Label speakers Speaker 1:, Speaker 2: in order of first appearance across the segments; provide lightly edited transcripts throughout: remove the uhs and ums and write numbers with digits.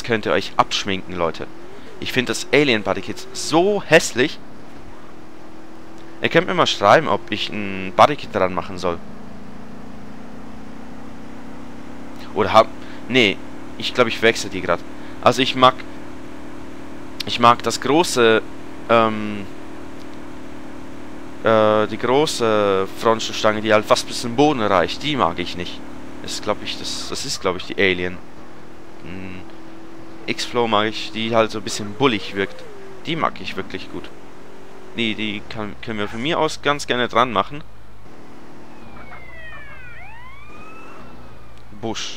Speaker 1: das könnt ihr euch abschminken, Leute. Ich finde das Alien Bodykit so hässlich. Ihr könnt mir mal schreiben, ob ich ein Bodykit dran machen soll. Oder nee, ich glaube, ich wechsle die gerade. Also ich mag das große, die große Frontstellstange, die halt fast bis zum Boden reicht. Die mag ich nicht. Das ist, glaube ich, die Alien. X-Flow mag ich, die halt so ein bisschen bullig wirkt. Die mag ich wirklich gut. Die können wir von mir aus ganz gerne dran machen. Busch.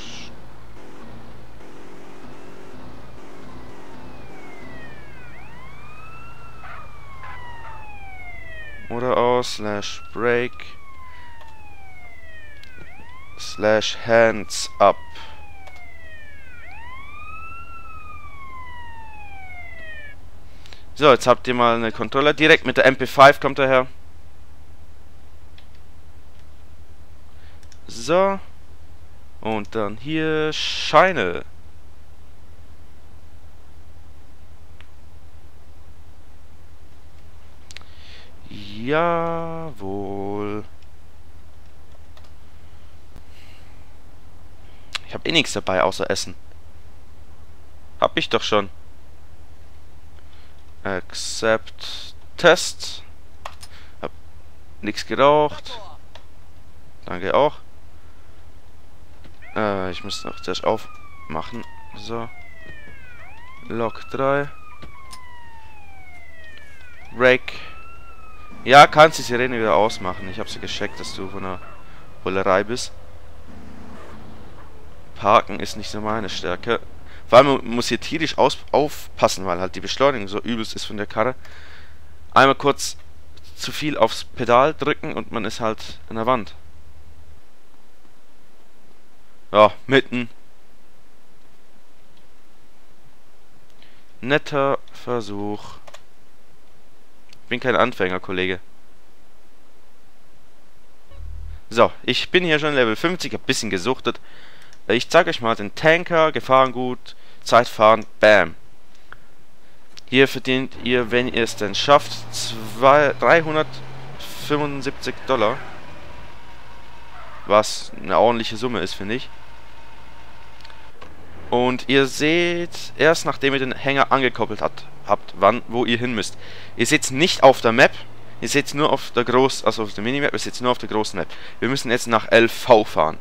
Speaker 1: Oder aus /break /hands up. So, jetzt habt ihr mal eine Controller. Direkt mit der MP5 kommt er her. So. Und dann hier Scheine. Jawohl. Ich habe eh nichts dabei außer Essen. Hab ich doch schon. Accept Test. Hab nichts geraucht. Danke auch. Ich muss noch zuerst aufmachen. So. Log 3. Break. Ja, kannst die Sirene wieder ausmachen. Ich habe sie gescheckt, dass du von der Bullerei bist. Parken ist nicht so meine Stärke. Vor allem man muss hier tierisch aufpassen, weil halt die Beschleunigung so übelst ist von der Karre. Einmal kurz zu viel aufs Pedal drücken und man ist halt in der Wand. Ja, mitten. Netter Versuch. Bin kein Anfänger, Kollege. So, ich bin hier schon Level 50, hab ein bisschen gesuchtet. Ich zeige euch mal den Tanker, Gefahrengut, Zeitfahren, bam. Hier verdient ihr, wenn ihr es denn schafft, 375 $. Was eine ordentliche Summe ist, finde ich. Und ihr seht, erst nachdem ihr den Hänger angekoppelt habt, wo ihr hin müsst. Ihr seht es nicht auf der Map, ihr seht es nur auf der also auf der Minimap, ihr seht es nur auf der großen Map. Wir müssen jetzt nach LV fahren.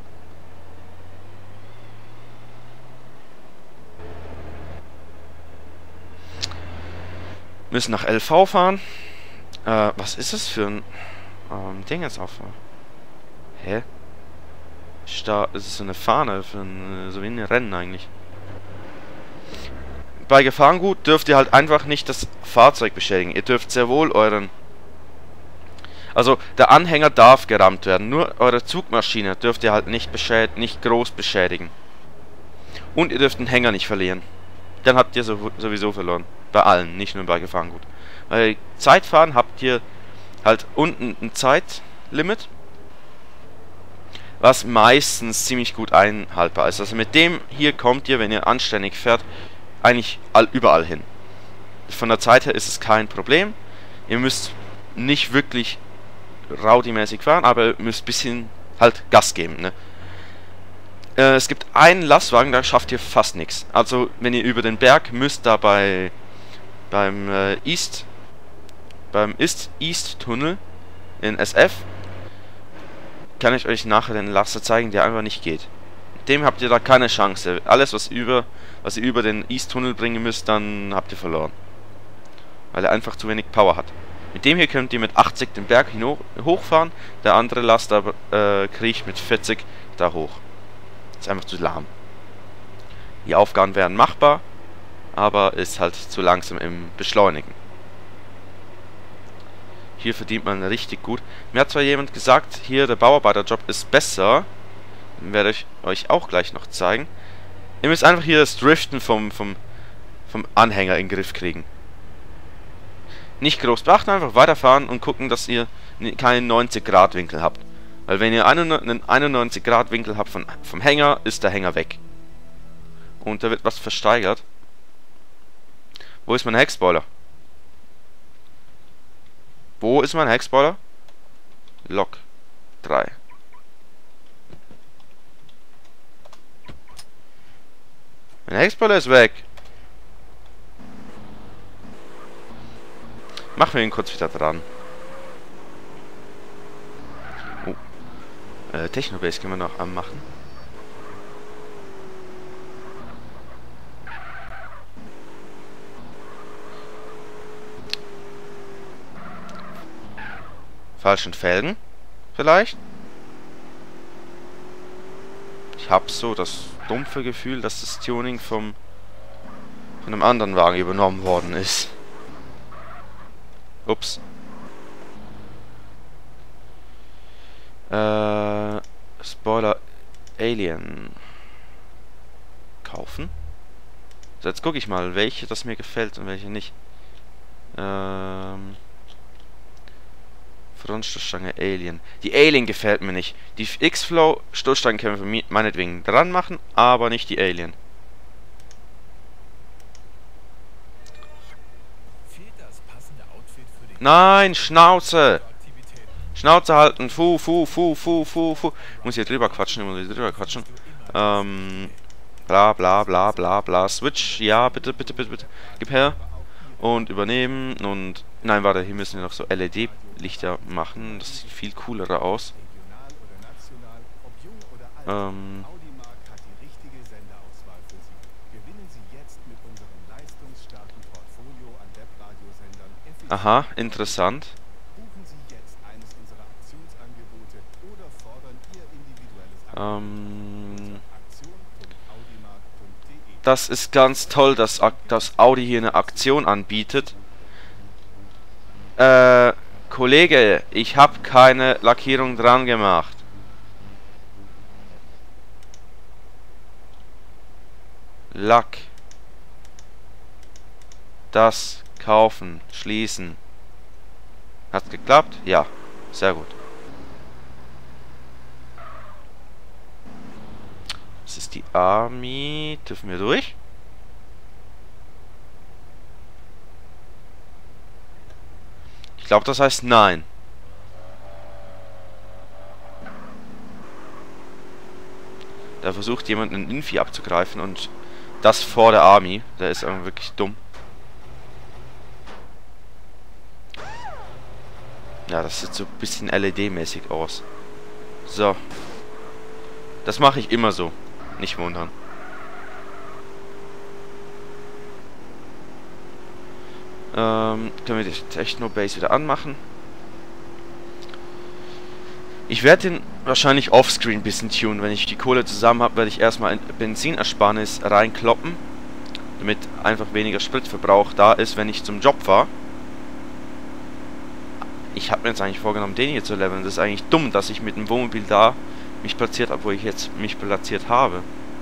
Speaker 1: Müssen nach LV fahren. Was ist das für ein Ding jetzt auf? Hä? Das ist so eine Fahne für so wie ein Rennen eigentlich. Bei Gefahrengut dürft ihr halt einfach nicht das Fahrzeug beschädigen. Ihr dürft sehr wohl also der Anhänger darf gerammt werden. Nur eure Zugmaschine dürft ihr halt nicht groß beschädigen. Und ihr dürft den Hänger nicht verlieren. Dann habt ihr sowieso verloren. Bei allen, nicht nur bei Gefahrengut. Bei Zeitfahren habt ihr halt unten ein Zeitlimit, was meistens ziemlich gut einhaltbar ist. Also mit dem hier kommt ihr, wenn ihr anständig fährt, eigentlich überall hin. Von der Zeit her ist es kein Problem. Ihr müsst nicht wirklich rowdy-mäßig fahren, aber ihr müsst ein bisschen halt Gas geben, ne? Es gibt einen Lastwagen, da schafft ihr fast nichts. Also wenn ihr über den Berg müsst, da beim East Tunnel in SF, kann ich euch nachher den Laster zeigen, der einfach nicht geht. Mit dem habt ihr da keine Chance. Alles, was ihr über den East Tunnel bringen müsst, dann habt ihr verloren. Weil er einfach zu wenig Power hat. Mit dem hier könnt ihr mit 80 den Berg hochfahren, der andere Laster kriecht mit 40 da hoch. Ist einfach zu lahm. Die Aufgaben wären machbar, aber ist halt zu langsam im Beschleunigen. Hier verdient man richtig gut. Mir hat zwar jemand gesagt, hier der Bauarbeiterjob ist besser. Den werde ich euch auch gleich noch zeigen. Ihr müsst einfach hier das Driften vom Anhänger in den Griff kriegen. Nicht groß beachten, einfach weiterfahren und gucken, dass ihr keinen 90-Grad-Winkel habt. Weil wenn ihr einen 91-Grad-Winkel habt vom Hänger, ist der Hänger weg. Und da wird was versteigert. Wo ist mein Heckspoiler? Wo ist mein Heckspoiler? Lok 3. Mein Heckspoiler ist weg. Machen wir ihn kurz wieder dran. Oh. Technobase können wir noch anmachen. Falschen Felgen? Vielleicht? Ich habe so das dumpfe Gefühl, dass das Tuning von einem anderen Wagen übernommen worden ist. Ups. Spoiler Alien. Kaufen? So, jetzt gucke ich mal, welche das mir gefällt und welche nicht. Frontstoßstange Alien. Die Alien gefällt mir nicht. Die X-Flow Stoßstangen können wir meinetwegen dran machen, aber nicht die Alien. Nein, Schnauze! Schnauze halten, fu. Ich muss hier drüber quatschen, bla bla bla bla bla. Switch, ja, bitte. Gib her. Und übernehmen und... Nein, warte, hier müssen wir noch so LED-Lichter machen. Das sieht viel cooler aus. Aha, interessant. Das ist ganz toll, dass Audi hier eine Aktion anbietet. Kollege, ich habe keine Lackierung dran gemacht. Lack. Das kaufen, schließen. Hat geklappt? Ja, sehr gut. Das ist die Army. Dürfen wir durch? Ich glaube, das heißt nein. Da versucht jemand einen Infi abzugreifen und das vor der Army. Der ist einfach wirklich dumm. Ja, das sieht so ein bisschen LED-mäßig aus. So. Das mache ich immer so. Nicht wundern. Können wir die Technobase wieder anmachen. Ich werde den wahrscheinlich offscreen ein bisschen tunen. Wenn ich die Kohle zusammen habe, werde ich erstmal in Benzinersparnis reinkloppen. Damit einfach weniger Spritverbrauch da ist, wenn ich zum Job fahre. Ich habe mir jetzt eigentlich vorgenommen, den hier zu leveln. Das ist eigentlich dumm, dass ich mit dem Wohnmobil da mich platziert habe, wo ich jetzt mich platziert habe.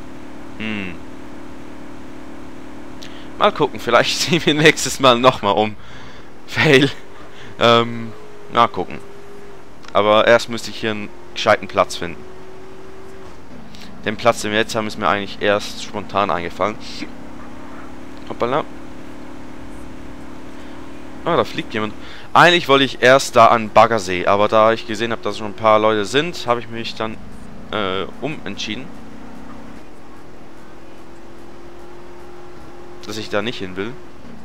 Speaker 1: Mal gucken, vielleicht ziehen wir nächstes Mal nochmal um. Fail. Mal gucken. Aber erst müsste ich hier einen gescheiten Platz finden. Den Platz, den wir jetzt haben, ist mir eigentlich erst spontan eingefallen. Hoppala. Ah, da fliegt jemand. Eigentlich wollte ich erst da an Baggersee, aber da ich gesehen habe, dass schon ein paar Leute sind, habe ich mich dann umentschieden. Dass ich da nicht hin will.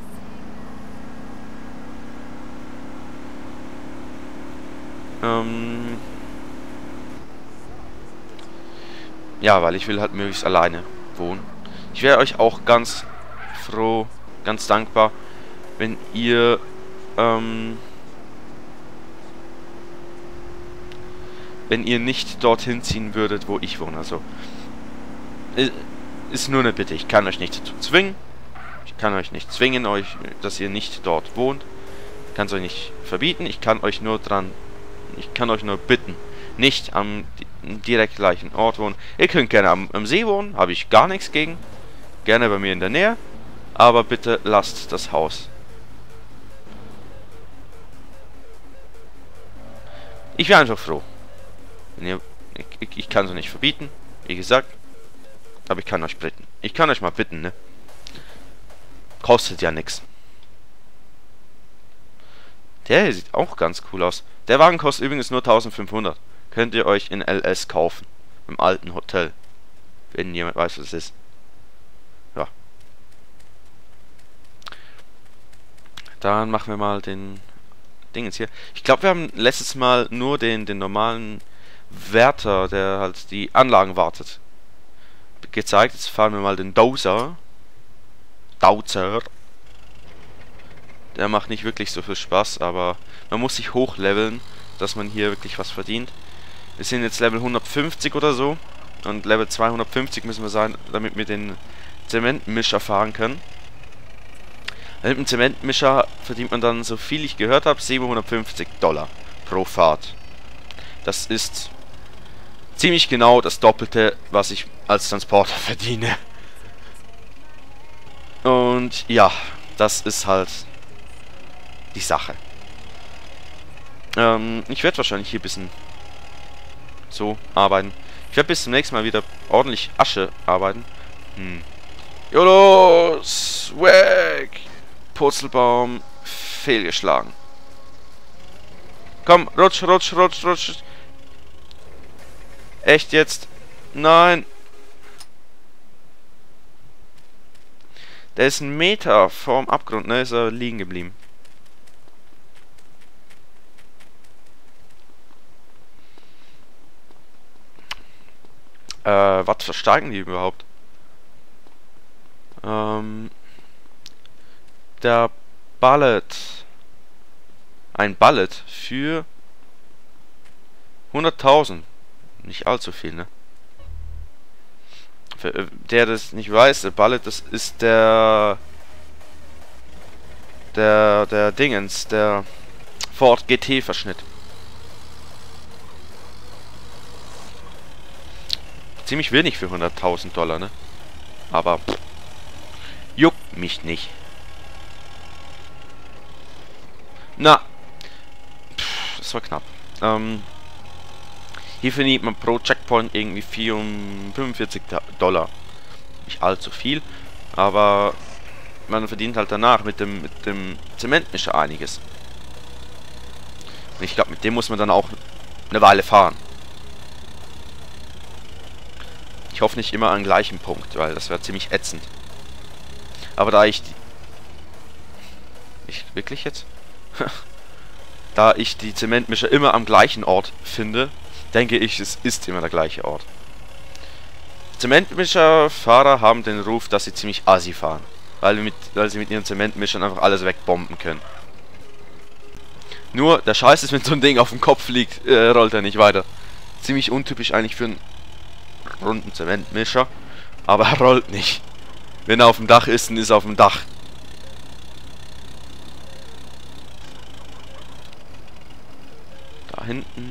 Speaker 1: Ja, weil ich will halt möglichst alleine wohnen. Ich wäre euch auch ganz froh, ganz dankbar, wenn ihr nicht dorthin ziehen würdet, wo ich wohne. Also ist nur eine Bitte. Ich kann euch nicht dazu zwingen. Ich kann euch nicht zwingen, dass ihr nicht dort wohnt. Ich kann es euch nicht verbieten. Ich kann euch nur bitten, nicht am direkt gleichen Ort wohnen. Ihr könnt gerne am See wohnen, habe ich gar nichts gegen. Gerne bei mir in der Nähe. Aber bitte lasst das Haus. Ich wäre einfach froh. Ich kann es nicht verbieten, wie gesagt. Aber ich kann euch bitten. Ich kann euch mal bitten, ne? Kostet ja nichts. Der hier sieht auch ganz cool aus. Der Wagen kostet übrigens nur 1500. Könnt ihr euch in LS kaufen. Im alten Hotel. Wenn jemand weiß, was es ist. Ja. Dann machen wir mal den Dingens hier. Ich glaube, wir haben letztes Mal nur den normalen Wärter, der halt die Anlagen wartet, gezeigt. Jetzt fahren wir mal den Dozer. Der macht nicht wirklich so viel Spaß, aber man muss sich hochleveln, dass man hier wirklich was verdient. Wir sind jetzt Level 150 oder so. Und Level 250 müssen wir sein, damit wir den Zementmischer fahren können. Mit dem Zementmischer verdient man dann, so viel ich gehört habe, $750 pro Fahrt. Das ist ziemlich genau das Doppelte, was ich als Transporter verdiene. Und ja, das ist halt die Sache. Ich werde wahrscheinlich hier ein bisschen so arbeiten. Ich werde bis zum nächsten Mal wieder ordentlich Asche arbeiten. Jolos! Weg! Purzelbaum fehlgeschlagen. Komm, rutsch, rutsch, rutsch, rutsch. Echt jetzt? Nein! Der ist 1 Meter vorm Abgrund, ne? Ist er liegen geblieben. Was versteigen die überhaupt? Der Bullet. Ein Bullet für 100.000. Nicht allzu viel, ne? Für, der das nicht weiß, der Bullet, das ist der Dingens, der Ford GT Verschnitt. Ziemlich wenig für 100.000 $, ne? Aber juckt mich nicht. Na, das war knapp. Hier verdient man pro Checkpoint irgendwie $45. Nicht allzu viel, aber man verdient halt danach mit dem Zementmischer einiges. Und ich glaube, mit dem muss man dann auch eine Weile fahren. Ich hoffe nicht immer an gleichem Punkt, weil das wäre ziemlich ätzend. Aber da ich wirklich jetzt? Da ich die Zementmischer immer am gleichen Ort finde, denke ich, es ist immer der gleiche Ort. Zementmischerfahrer haben den Ruf, dass sie ziemlich assi fahren, weil sie mit ihren Zementmischern einfach alles wegbomben können. Nur, der Scheiß ist, wenn so ein Ding auf dem Kopf liegt, rollt er nicht weiter. Ziemlich untypisch eigentlich für einen runden Zementmischer, aber er rollt nicht. Wenn er auf dem Dach ist, dann ist er auf dem Dach. Da hinten.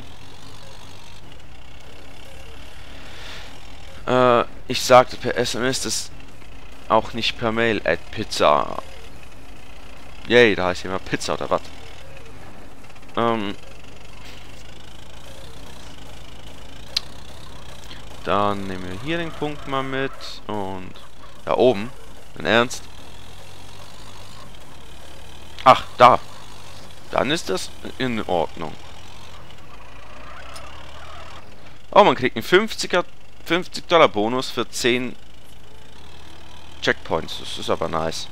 Speaker 1: Ich sagte per SMS, das auch nicht per Mail @pizza. Yay, da heißt jemand Pizza oder was? Dann nehmen wir hier den Punkt mal mit und da oben, in Ernst. Ach, da. Dann ist das in Ordnung. Oh, man kriegt einen $50 Bonus für 10 Checkpoints. Das ist aber nice.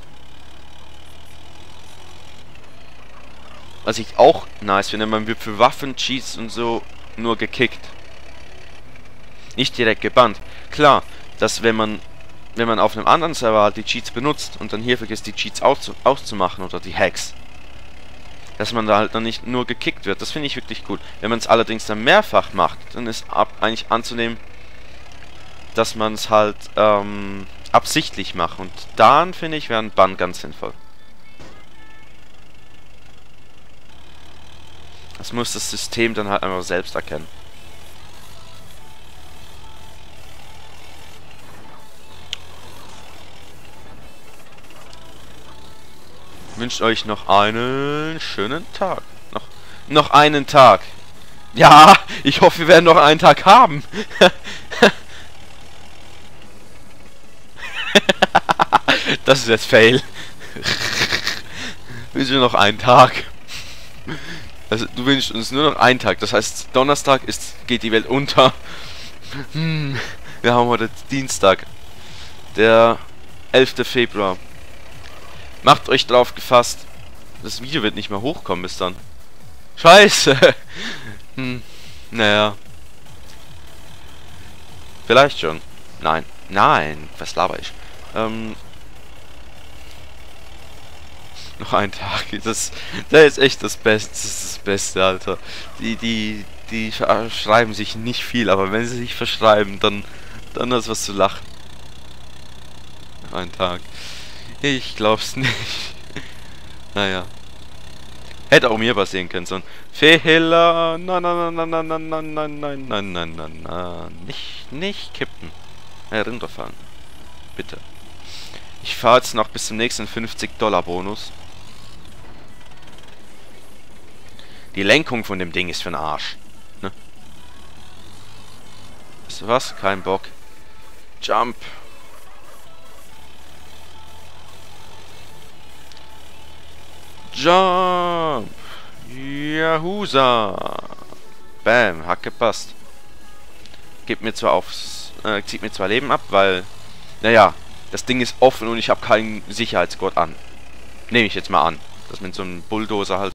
Speaker 1: Was ich auch nice finde, man wird für Waffen, Cheats und so nur gekickt. Nicht direkt gebannt. Klar, dass wenn man auf einem anderen Server halt die Cheats benutzt und dann hier vergisst, die Cheats auszumachen oder die Hacks, dass man da halt dann nicht nur gekickt wird. Das finde ich wirklich cool. Wenn man es allerdings dann mehrfach macht, dann ist eigentlich anzunehmen, dass man es halt absichtlich macht. Und dann finde ich, wäre ein Bann ganz sinnvoll. Das muss das System dann halt einfach selbst erkennen. Wünscht euch noch einen schönen Tag. Noch einen Tag. Ja, ich hoffe, wir werden noch einen Tag haben. Das ist jetzt Fail. Wünsche noch einen Tag. Also du wünschst uns nur noch einen Tag. Das heißt, Donnerstag geht die Welt unter. Wir haben heute Dienstag, der 11. Februar. Macht euch drauf gefasst. Das Video wird nicht mehr hochkommen bis dann. Scheiße. Naja. Vielleicht schon. Nein. Nein. Was laber ich? Noch ein Tag. Der ist echt das Beste. Das ist das Beste, Alter. Die schreiben sich nicht viel, aber wenn sie sich verschreiben, dann ist was zu lachen. Noch ein Tag. Ich glaub's nicht. Naja. Hätte auch mir passieren können, so ein Fehler. Nein, nein, nein, nein, nein, nein, nein, nein, nein, nein, nein, nein. Nicht kippen. Runterfahren. Bitte. Ich fahre jetzt noch bis zum nächsten 50$ Bonus. Die Lenkung von dem Ding ist für den Arsch. Ne? Weißt du was? Kein Bock. Jump. Jump. Yahuza. Bam. Hat gepasst. Zieht mir zwar Leben ab, weil... Naja, das Ding ist offen und ich habe keinen Sicherheitsgurt an. Nehme ich jetzt mal an. Dass mit so einem Bulldozer halt